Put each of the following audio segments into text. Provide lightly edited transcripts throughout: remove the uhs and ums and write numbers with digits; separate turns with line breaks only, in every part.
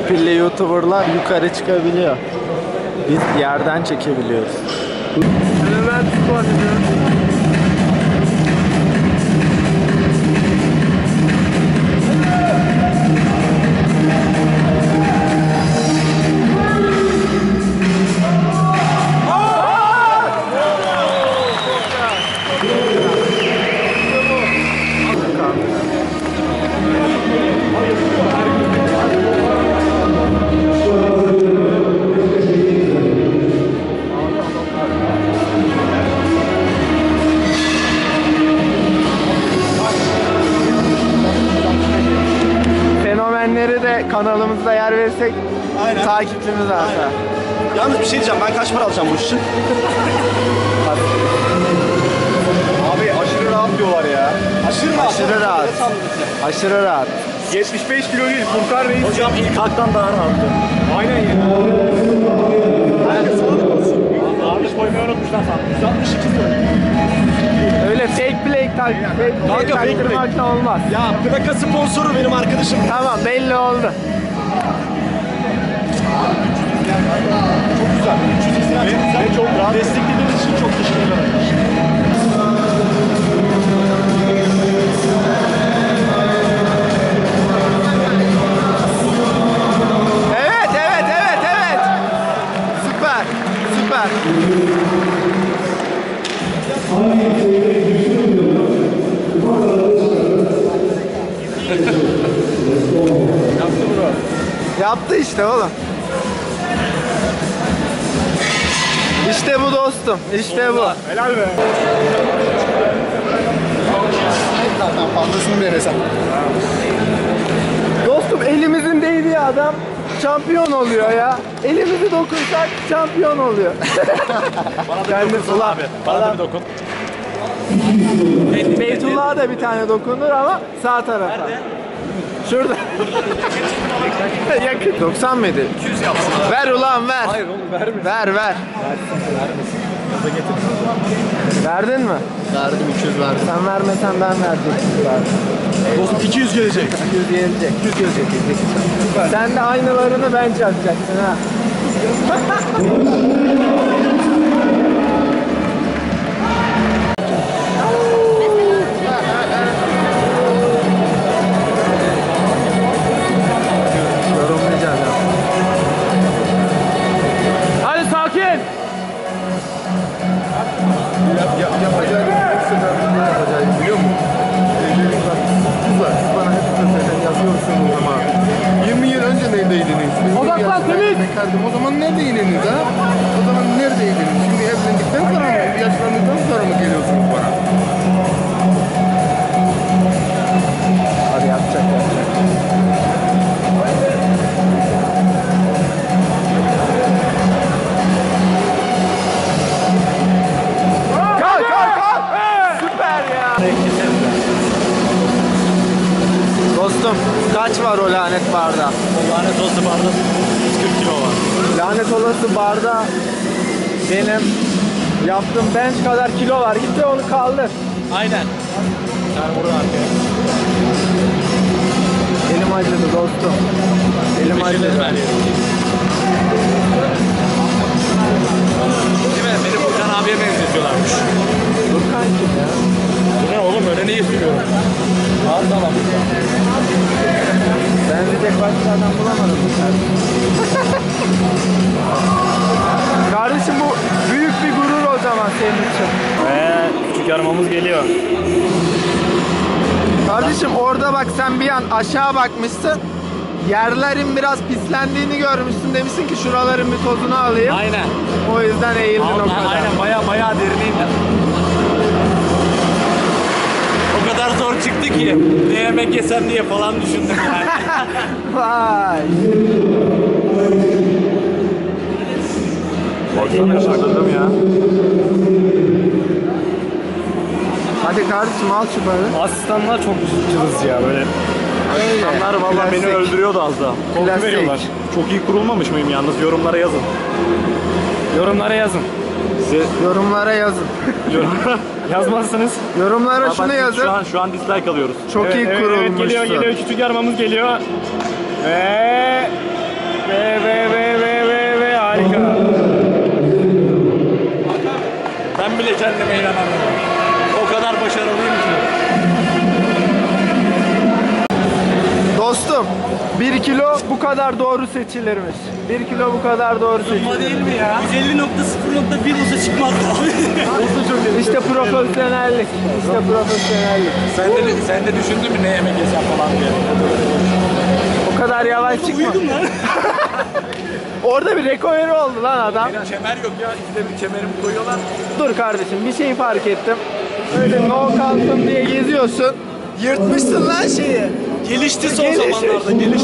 torpilli YouTuber'lar yukarı çıkabiliyor. Biz yerden çekebiliyoruz.
Ben tutma ediyorum.
Fenomenleri de kanalımızda yer verirsek takipçimiz artar.
Yalnız bir şey diyeceğim, ben kaç para alacağım bu iş için? Abi aşırı rahat diyorlar ya.
Aşırı rahat. Aşırı rahat.
75 kilo değil, Furkan Reis.
Hocam ilk haktan daha rahattı.
Aynen ya. Ağırlık koymayı unutmuşlar sandım. 162 kilo.
Öyle fake play taktırmakla olmaz.
Ya plaka sponsoru benim arkadaşım.
Tamam, belli oldu.
Çok güzel. 300 ve çok rahat. Desteklediğiniz için çok teşekkür ederim.
Evet. Süper. Yaptı işte oğlum. İşte bu dostum. İşte bu.
Helal be.
Zaten fazlasını veresem.
Dostum elimizin değdiği adam şampiyon oluyor ya. Elimizi dokunsak şampiyon oluyor.
Bana da bir dokun abi. Bana da bir dokun.
Beytullah'a da bir tane dokunur ama sağ tarafa. Nerede? Şurada. Yakın. 90 mıydı?
200 yapsın abi.
Ver ulan ver.
Hayır oğlum verme.
Ver.
Vermesin. Gaza getir.
Verdin mi?
Verdim 200 verdim.
Sen vermesen ben verecektim.
Dostum 200 gelecek.
200 gelecek. Sen de aynılarını bence atacaksın ha. Yorumlayacağız ya. Hadi sakin.
Yapacağı biliyor musun? Kızlar, siz bana hep zaten yazıyorsunuz ama 20 yıl önce neredeydiniz?
Odaklan, temiz.
Bekardım. O zaman neredeydiniz ha? O zaman neredeydiniz? Şimdi evlendikten sonra mı? Yaşlandıktan sonra mı geliyorsunuz bana?
Hadi yapacak. Kalk! Süper ya! Dostum kaç var o lanet barda?
O lanet olsun barda 140 kilo var.
Lanet olası barda benim yaptığım bench kadar kilo var. Git de onu kaldır.
Aynen. Sen burada arkaya.
Elim acıdı dostum. Elim acıdı.
Değil mi? Beni Furkan abiye benzetiyorlarmış.
Furkan kim ya?
Bu ne oğlum, öyle niye sürüyorum? Ağır tamam.
Benzeyecek başka adam bulamadım. Kardeşim bu büyük bir gurur o zaman senin için.
Küçük yarmamız geliyor.
Kardeşim orada bak sen bir an aşağı bakmışsın. Yerlerin biraz pislendiğini görmüşsün, demişsin ki şuraların bir tozunu alayım.
Aynen.
O yüzden eğildin o kadar.
Aynen bayağı derineydi. O kadar zor çıktı ki ne yemek yesem diye falan düşündüm yani.
Vay.
Baksana şakladım ya.
Hadi kardeşim al şu parayı.
Asistanlar çok cılız ya böyle.
Öyle.
Asistanlar valla beni
Klasik.
öldürüyordu az daha. Korku
Klasik.
veriyorlar. Çok iyi kurulmamış mıyım yalnız? Yorumlara yazın. Yorumlara yazın.
Yorumlara yazın.
Yazmazsınız.
Yorumlara şunu yazın.
Şu an dislike alıyoruz.
Çok iyi kurulmuşsun.
Evet, geliyor küçük yarmamız geliyor. Ve Ve harika. Ben bile kendime inanamıyorum. O kadar başarılıyım ki.
Dostum 1 kilo bu kadar doğru seçilirmiş. 1 kilo bu kadar doğru seçilir.
Değil mi ya? 150.0.1 olsa çıkmaz abi.
İşte profesyonellik. İşte profesyonellik.
Sen de düşündün mü ne yemek yesem falan diye.
O kadar yavaş çıkma. Orada bir rekoru oldu lan adam.
Benim kemer yok ya. İkide bir kemerimi koyuyorlar.
Dur kardeşim bir şey fark ettim. Öyle no kalsın diye geziyorsun. Yırtmışsın lan şeyi.
Gelişti son zamanlarda. Gelişti.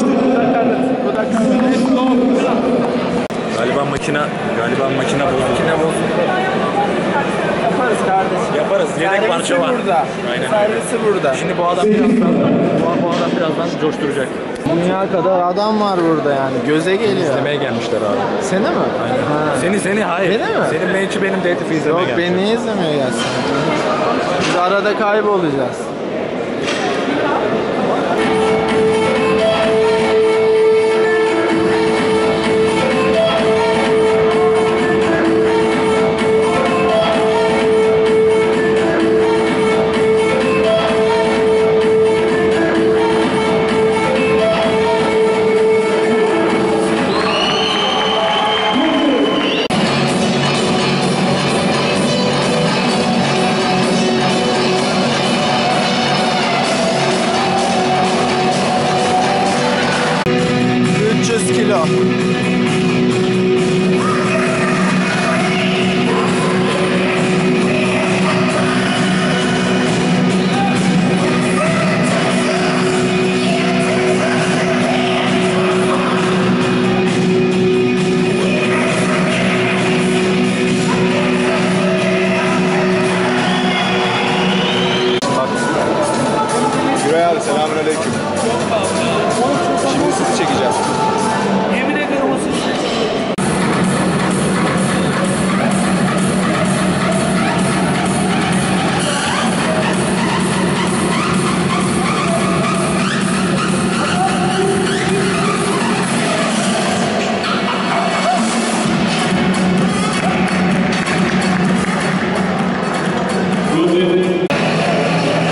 Galiba makine bozuldu.
Yaparız kardeşim.
Yaparız. Yedek
Servisi
parça var.
burada.
Aynen.
Servisi burada.
Şimdi bu adam birazdan coşturacak.
Dünya kadar adam var burada yani. Göze geliyor.
İzlemeye gelmişler abi.
Seni mi? Ha.
Seni hayır.
Beni mi?
Senin benimki benim DTF izlemeye
Yok
gelmişler.
beni niye izlemeye gelsin? Biz arada kaybolacağız. Kilo.
Güray abi selamünaleyküm. Şimdi sizi çekeceğiz.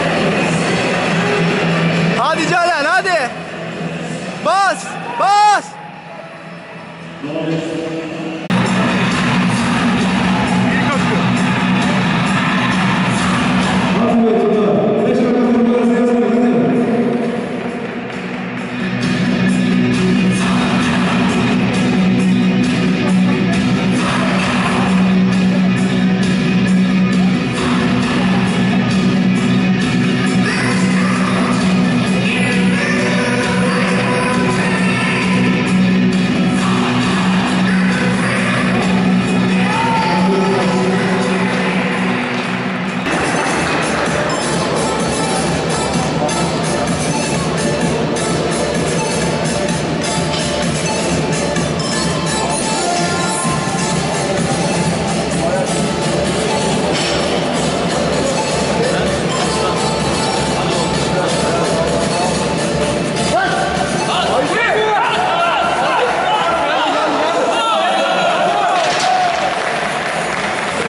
Hadi Calen hadi. Bas! Bas!